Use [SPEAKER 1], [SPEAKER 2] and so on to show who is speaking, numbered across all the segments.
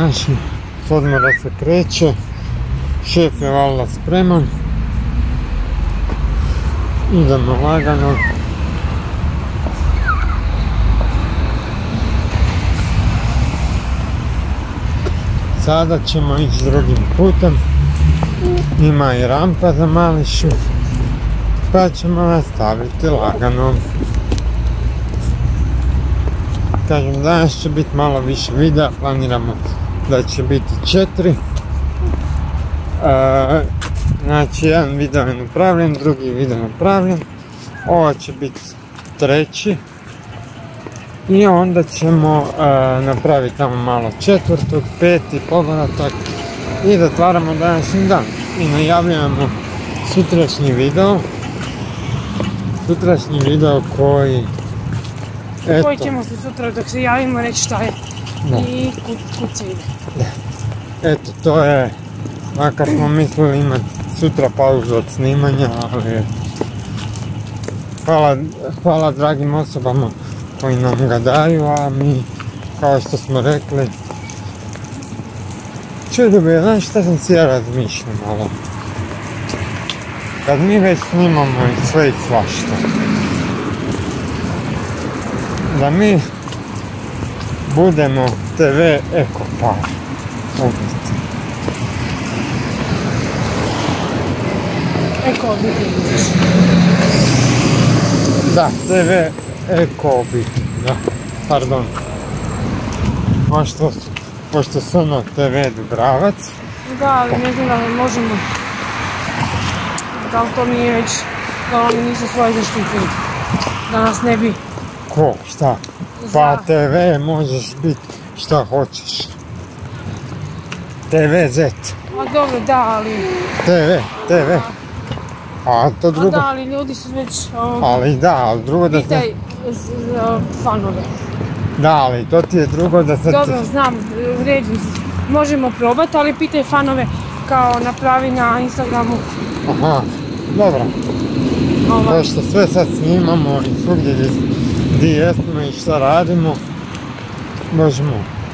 [SPEAKER 1] naši, s odmora se kreće, šef je valjda spreman, idemo lagano. Sada ćemo ići drugim putem, ima i rampa za Mališu, pa ćemo nastaviti lagano. Kažem, danas će biti malo više videa, planiramo da će biti 4. Znači, jedan video je napravljen, drugi video je napravljen, ovo će biti 3. I onda ćemo napraviti tamo malo 4., 5. povratak i zatvaramo današnji dan. I najavljujemo sutrašnji video koji...
[SPEAKER 2] Koji ćemo se sutra dok se javimo reći šta je i kud se ide.
[SPEAKER 1] Eto, to je, makar smo mislili imati sutra pauzu od snimanja, ali hvala dragim osobama koji nam ga daju, a mi, kao što smo rekli, čudo, znaš šta sam si ja razmišljao malo? Kad mi već snimamo i sve i svašta, da mi budemo TV ekopar ubiti.
[SPEAKER 2] Eko-obitelj.
[SPEAKER 1] Da, TV eko-obitelj, da, pardon. Pošto su ono TV Dubravac.
[SPEAKER 2] Da, ali ne znam da li možemo, da li to nije već, da oni nisu svoje zaštitili, da nas ne bi...
[SPEAKER 1] Ko, šta? Pa TV možeš biti šta hoćeš. TVZ.
[SPEAKER 2] A dobro, da, ali...
[SPEAKER 1] TV. A to drugo...
[SPEAKER 2] A da, ali ljudi su već...
[SPEAKER 1] Ali da, ali drugo da...
[SPEAKER 2] Pitaj fanove.
[SPEAKER 1] Da, ali to ti je drugo da se...
[SPEAKER 2] Dobro, znam, u redu, možemo probati, ali pitaj fanove kao napravi na Instagramu.
[SPEAKER 1] Aha, dobro. Pošto sve sad snimamo i svugdje gdje jesmo i šta radimo, možemo.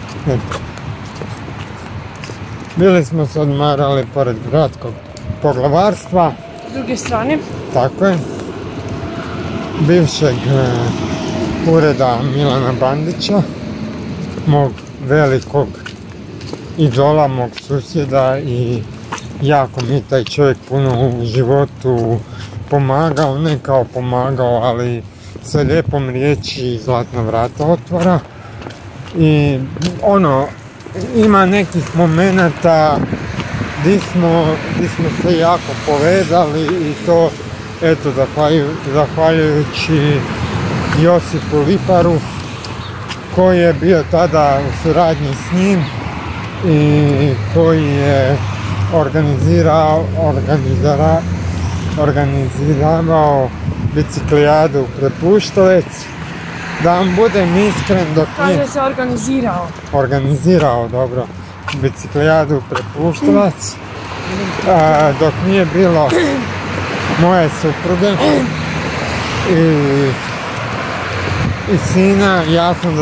[SPEAKER 1] Bili smo se odmarali pored gradskog poglavarstva.
[SPEAKER 2] S druge strane.
[SPEAKER 1] Tako je. Bivšeg ureda Milana Bandića, mog velikog idola, mog susjeda, i jako mi je taj čovjek puno u životu pomagao, ne kao pomagao, ali sa lijepom riječi i zlatna vrata otvara. I ono, ima nekih momenata gdje smo se jako povezali i to, eto, zahvaljujući Josipu Liparu koji je bio tada u suradnji s njim i koji je organizirao biciklijadu u Prepuštovec. Da vam budem iskren, dok nije...
[SPEAKER 2] Kaže se
[SPEAKER 1] organizirao, dobro, biciklijadu u Prepuštovac, dok nije bilo moje supruge i sina, ja sam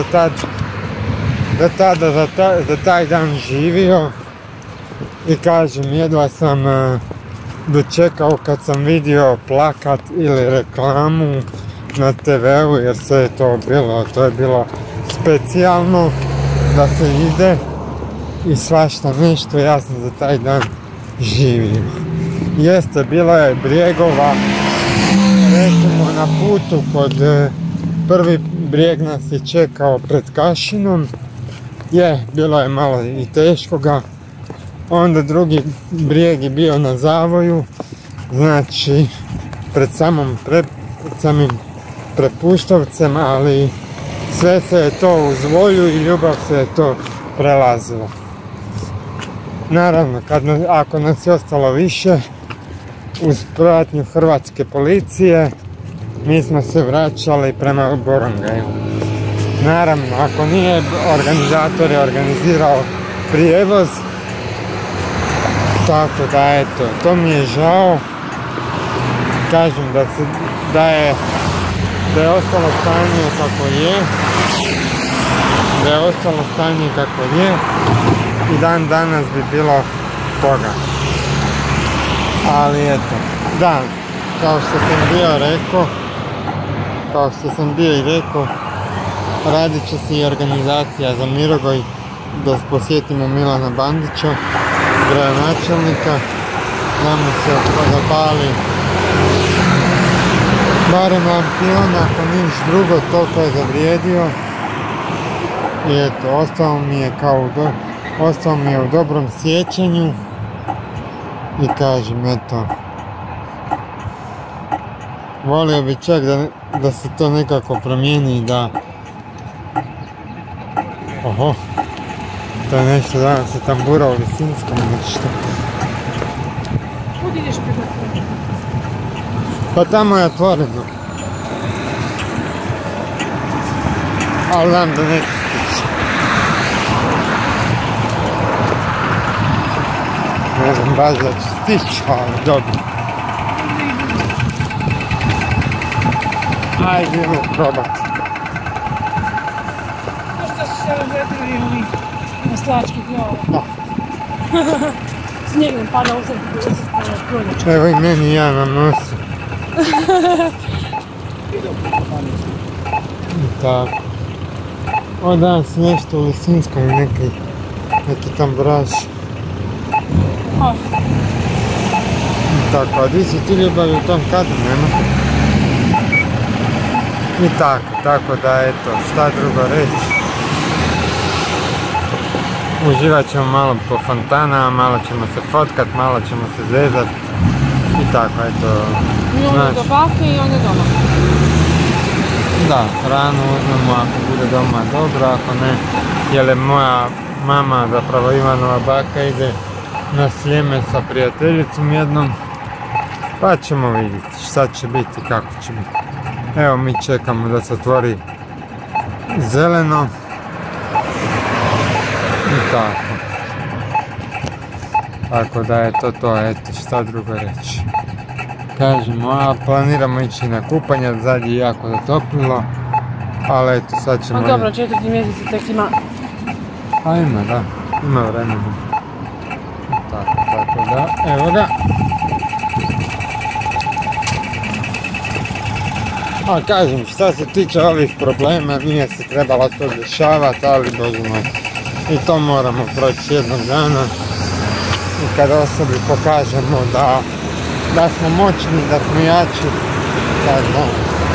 [SPEAKER 1] za taj dan živio i kažem, jedva sam dočekao kad sam vidio plakat ili reklamu na TV-u, jer sve je to je bilo specijalno da se ide i svašta nešto, ja sam za taj dan živio. Jeste, bilo je brijegova, recimo na putu kod prvi brijeg nas je čekao pred Kašinom, bilo je malo i teškoga, onda drugi brijeg je bio na Zavoju, znači pred samim Prepuštovcem, ali sve se je to uz volju i ljubav se je to prelazilo. Naravno, ako nas je ostalo više, uz pratnju hrvatske policije, mi smo se vraćali prema Borongaju. Naravno, ako nije organizator je organizirao prijevoz, tako da eto, to mi je žao. Kažem da je ostalo stanje kako je, i dan danas bi bilo toga. Ali eto, da, kao što sam bio i rekao, radit će se i organizacija za Mirogoj, da posjetimo Milana Bandića, gradonačelnika, da mu se zapali barem lampion, ako niš drugo, toliko je zavrijedio. I eto, ostao mi je u dobrom sjećanju i kažem, eto, volio bi čak da se to nekako promijeni i da... Oho, to je nešto danas se tambura u Lisinskom nešto.
[SPEAKER 2] Kud ideš preko?
[SPEAKER 1] Pa tamo je otvoreno. Ali znam da neće stići. Ne znam baš da će stići, ali dobro. Ajde, idemo probati.
[SPEAKER 2] Možda su se razvjetili ovi maslački glava. Snijeg nam pada u sredi proljeća.
[SPEAKER 1] Evo i meni ja na nosu. I tako. Ovo danas nešto u Lisinskom, neki tamburaž. I tako, a di si ti ljubavi u tom kadru, nema? I tako da eto, šta drugo reći. Uživat ćemo malo po fontanama, malo ćemo se fotkat, malo ćemo se zezat. I tako, eto.
[SPEAKER 2] I onda do bake i onda doma.
[SPEAKER 1] Da, hranu uzmemo ako bude doma dobro, ako ne, jer je moja mama, zapravo Ivanova baka, ide na Sljeme sa prijateljicom jednom, pa ćemo vidjeti šta će biti, kako će biti. Evo, mi čekamo da se otvori zeleno i tako. Tako da je to, eto, šta drugo reći. Kažemo, a planiramo ići na kupanje, zadnji je jako zatoplilo, ali eto, sad ćemo...
[SPEAKER 2] A dobro, 4. mjesec tek ima.
[SPEAKER 1] A ima vremena. Tako da, evo ga. A kažem, šta se tiče ovih problema, nije se trebalo to dešavati, ali bože moj, i to moramo proći jednog dana. I kad osobi pokažemo da smo moćni, da smo jači, tako.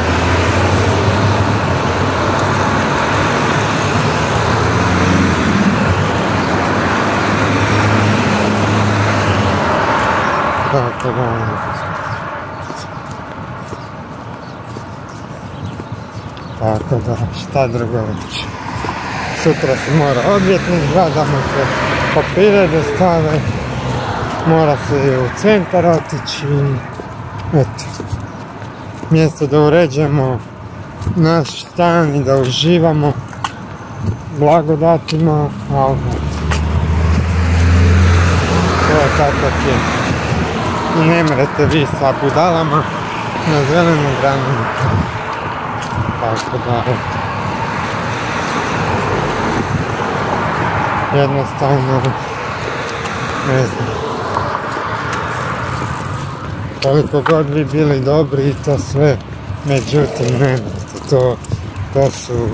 [SPEAKER 1] Tako da, šta drugo reći. Sutra se mora odvjetnik, da mu se papire dostave, mora se i u centar otići, eto, mjesto da uređujemo naš stan i da uživamo blagodatima, ali to je tako je. I ne mrete vi sa budalama na zelenu granu. Tako da, jednostavno, ne znam, koliko god vi bili dobri i to sve, međutim, ne znate, to su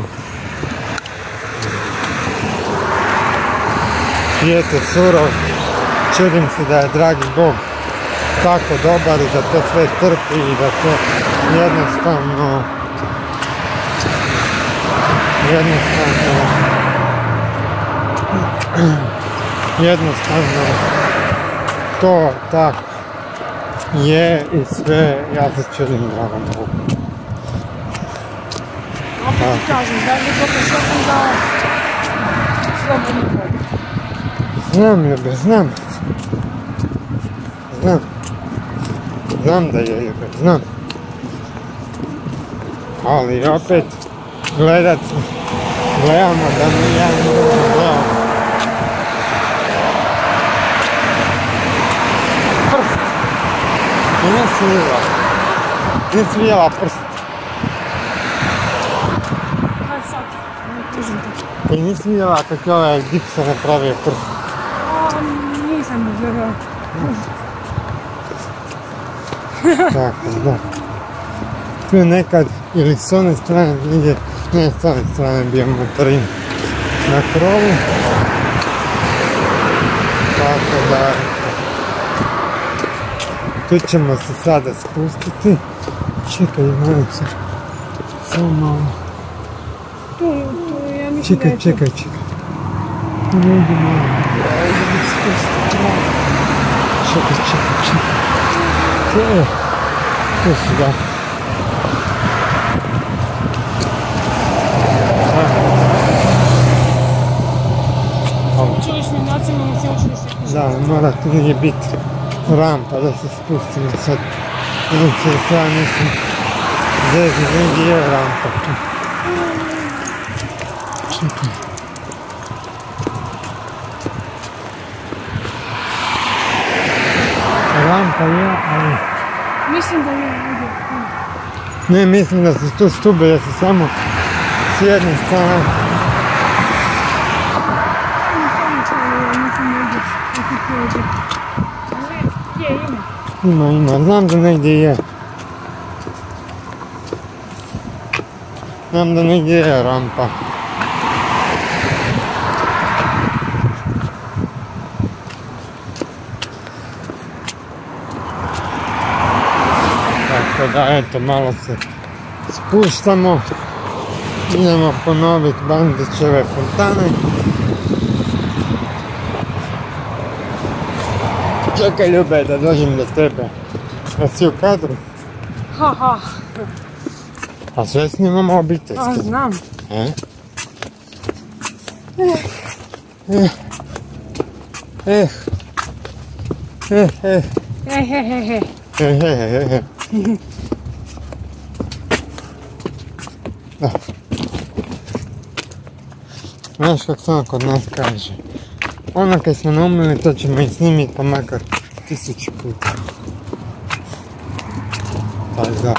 [SPEAKER 1] svijet je surov, čudim se da je dragi Bog tako dobar i da to sve trpi i da to jednostavno to tako je i sve, ja se čudim dragom Bogu.
[SPEAKER 2] Opet ti kažem, da li to što sam dao slobodni Bog?
[SPEAKER 1] Znam ljube, znam. Znam da je ljube, znam. Ali opet gledamo da mi ja ne gledamo. Prst. I nisi vidjela prst.
[SPEAKER 2] Kaj sad? Ne kužim te.
[SPEAKER 1] I nisi vidjela kako je ovaj Gibson napravio prst. Tako, da. Tu je nekad, ili s one strane vidje, ne s one strane bio motorin na krovu. Tako da, tu ćemo se sada spustiti. Čekaj, Marica, samo malo.
[SPEAKER 2] Tu, ja mislim da je tu.
[SPEAKER 1] Čekaj. Tu ne ide malo. Čekaj. Tu su, da.
[SPEAKER 2] Učilišni nacionalni sveučilište književnosti.
[SPEAKER 1] Da, mora tu nije biti rampa da se spustimo sad. Inače, ja mislim, zezno, negdje je rampa. Čekaj. Rampa je, ali...
[SPEAKER 2] Mislim da je ovdje.
[SPEAKER 1] Ne, mislim da su tu stube, da se samo s jedne strane. Ima, znam da negdje je. Znam da negdje je rampa. Tako da, eto, malo se spuštamo. Idemo ponoviti Bandićeve fontane. Čekaj, Ljube, da dođem do tebe. Da si u kadru?
[SPEAKER 2] Ha.
[SPEAKER 1] A sve snimamo obiteljski.
[SPEAKER 2] A, znam.
[SPEAKER 1] He. Da. Znaš kako se ono kod nas kaže? Ono kad smo naumili, to ćemo i snimiti pa makar 1000 puta. Tak da.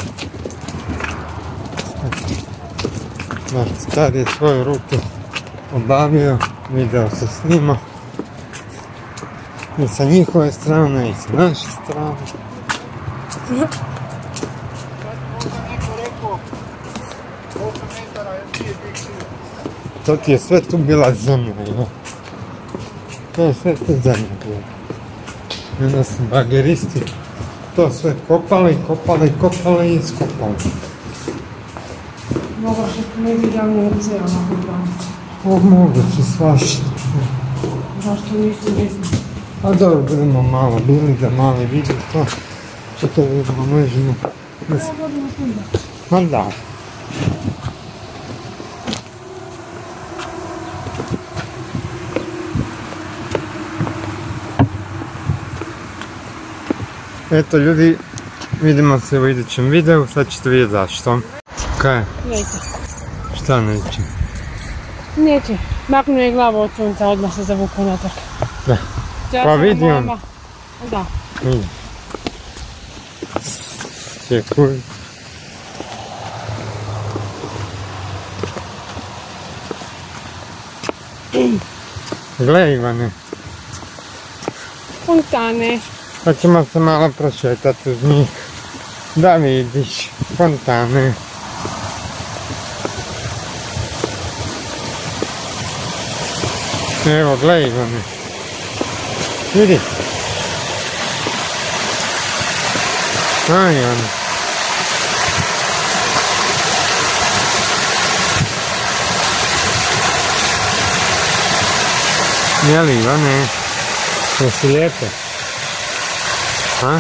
[SPEAKER 1] Star je svoju rutu obavio, video se snima. I sa njihove strane i sa naše strane. To ti je sve tu bila zemlja, jo. To je sve tu zemlja bila. I onda su bageristi to sve kopali i iskopali.
[SPEAKER 2] Mogla što ne bi javno receo na
[SPEAKER 1] O, moguće, svašta.
[SPEAKER 2] Zašto nisu desni?
[SPEAKER 1] A dobro, budemo malo bili da mali vidi to. Što to vidimo, možemo... Ma da. Eto ljudi, vidimo se u idućem videu, sad ćete vidjeti zašto. Kaj?
[SPEAKER 2] Neće.
[SPEAKER 1] Šta neće?
[SPEAKER 2] Neće. Maknuo je glavu od sunca, odmah se zavukao natrag.
[SPEAKER 1] Da. Pa vidi on.
[SPEAKER 2] Da.
[SPEAKER 1] Vidi. Čekuj. Gle Ivane.
[SPEAKER 2] Fontane.
[SPEAKER 1] Pa ćemo se malo prošetati uz njih. Da vidiš fontane. Evo, gle Ivane. Vidi. Aj, Ivane. Jeli Ivane? Jesi lijepe? A?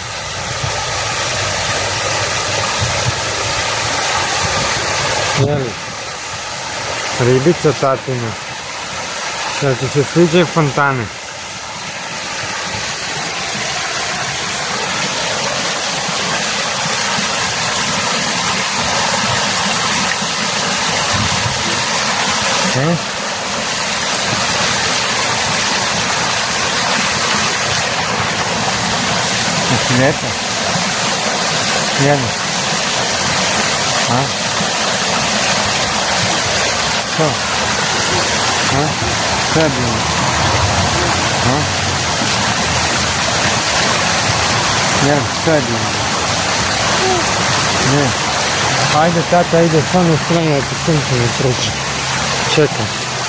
[SPEAKER 1] Jeli? Ribica tatina. Da ti se sviđaju fontane. Jesi lijepa? Jeli? A? Što? A? Sve je bilo? A? Jel, što je bilo? Ne. Ajde, tata ide s one strane da ti sunce ne prođe. Čekaj.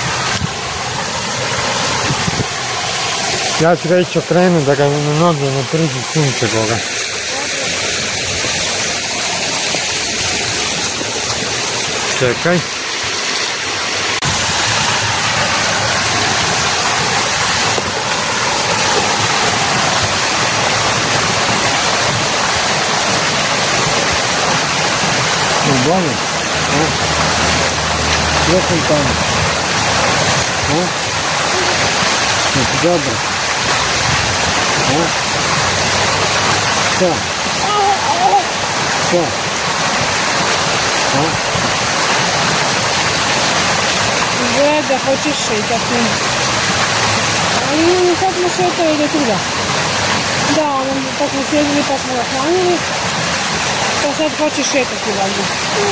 [SPEAKER 1] Ja ću ga ići okrenut da ga na noge ne priđe sunce Boga. Čekaj. Dobro? Gdje sam tamo? Znači dobro? Šta? Šta?
[SPEAKER 2] Gleda, hoćeš šetati. Ali imamo sad smo šetali do tuda. Da, pa smo sjedili pa smo ga hranili. Pa sad hoće šetati valjda.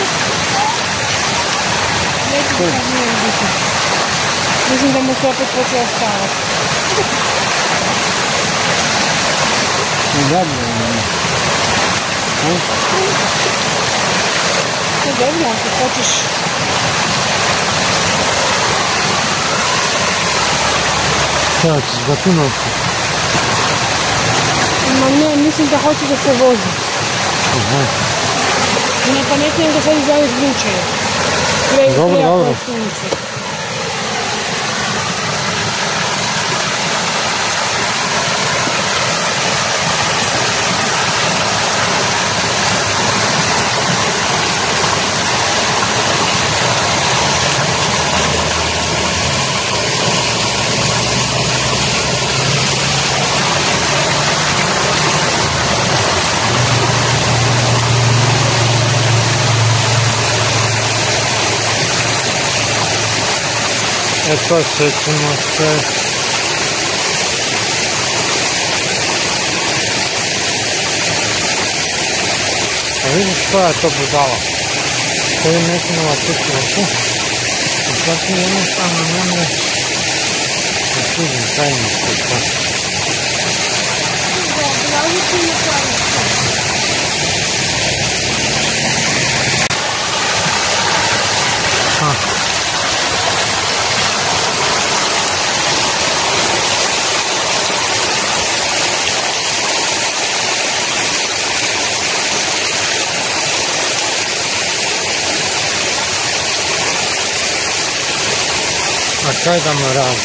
[SPEAKER 2] Neću da sad nije biti. Mislim da mu se opet počeo stavati.
[SPEAKER 1] Dobro.
[SPEAKER 2] To dobro, ako hoćeš.
[SPEAKER 1] Šta ćeš da tu noći?
[SPEAKER 2] Ma ne, mislim da hoće da se vozi. Ne pametnije da sad izjaviš vrućeje.
[SPEAKER 1] Dobro, dobro. Eto, sjećamo se. A vidiš koja je to budala? To je neknula četvrku. I sad ti jednostavno ne može da sudim tajnicu to. A kaj da mu radi?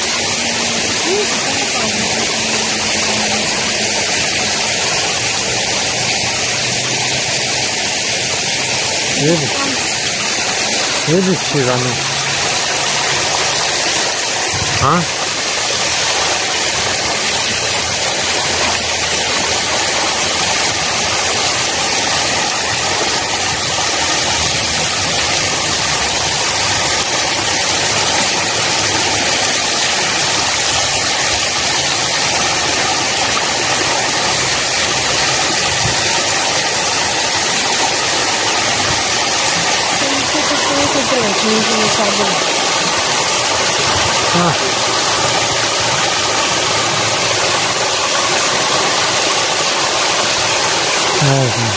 [SPEAKER 1] Vidiš Ivanu? A? Ne znam.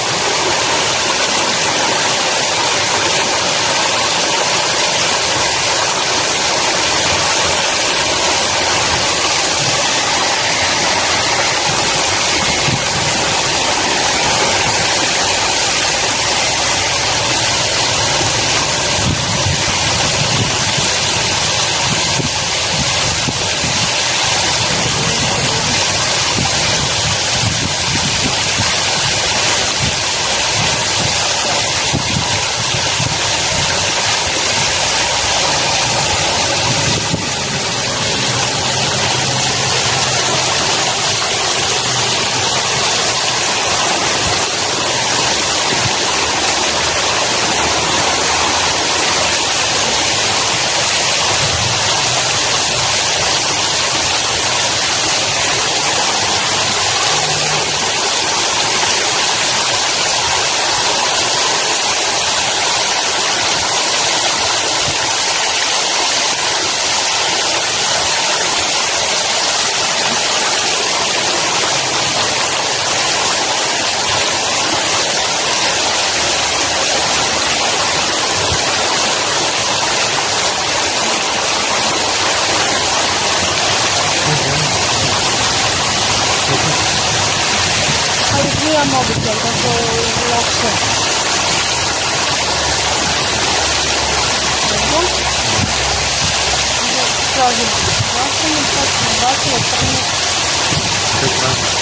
[SPEAKER 2] vidjeti kako je lakše. Dobro. Tražim glasanje, sad sam bacila 13.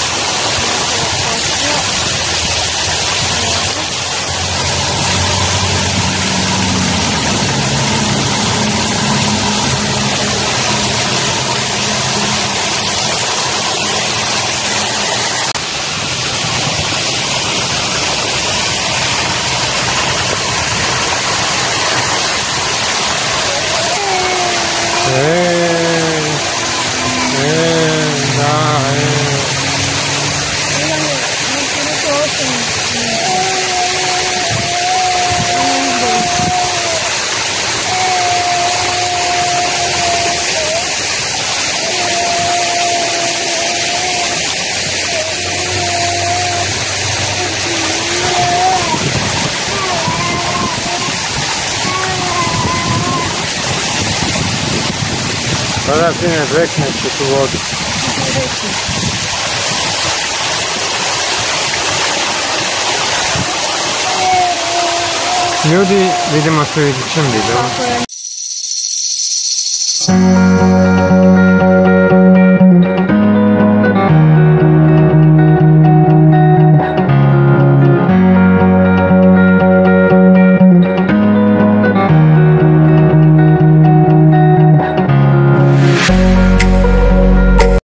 [SPEAKER 1] Sada ti ne zvekneš u tu vodu. Ljudi, vidimo se u idućem videu.